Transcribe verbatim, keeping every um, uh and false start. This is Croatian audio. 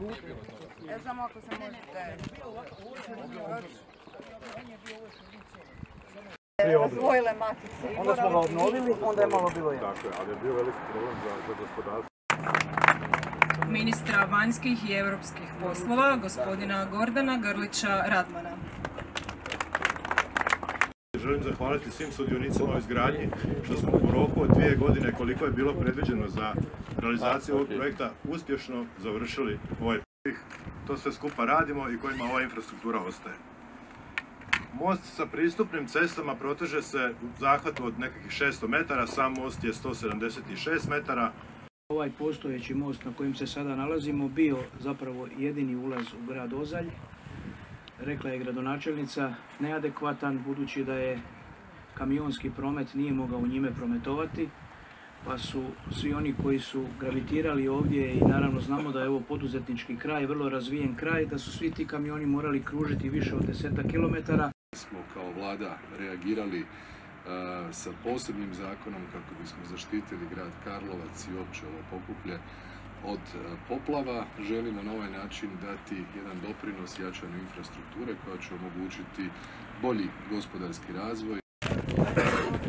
Ja samo ako se možete razvojile matice. Onda smo ga obnovili, onda je malo bilo jedno. Tako je, ali je bio veliki problem za, za gospodarstvo. Ministra vanjskih i europskih poslova, gospodina Gordana Grlića Radmana. Želim zahvaliti svim sudionicima u izgradnji što smo u roku od dvije godine koliko je bilo predviđeno za realizaciju ovog projekta uspješno završili ovaj projekt. To sve skupa radimo i kojima ova infrastruktura ostaje. Most sa pristupnim cestama proteže se u zahvatu od nekakvih šesto metara, sam most je sto sedamdeset šest metara. Ovaj postojeći most na kojem se sada nalazimo bio zapravo jedini ulaz u grad Ozalj. Rekla je gradonačelnica, neadekvatan budući da je kamionski promet nije mogao u njime prometovati, pa su svi oni koji su gravitirali ovdje i naravno znamo da je ovo poduzetnički kraj, vrlo razvijen kraj, da su svi ti kamioni morali kružiti više od deseta kilometara. Smo kao vlada reagirali uh, sa posebnim zakonom kako bismo zaštitili grad Karlovac i uopće ovo Pokuplje od poplava. Želimo na ovaj način dati jedan doprinos jačanju infrastrukture koja će omogućiti bolji gospodarski razvoj.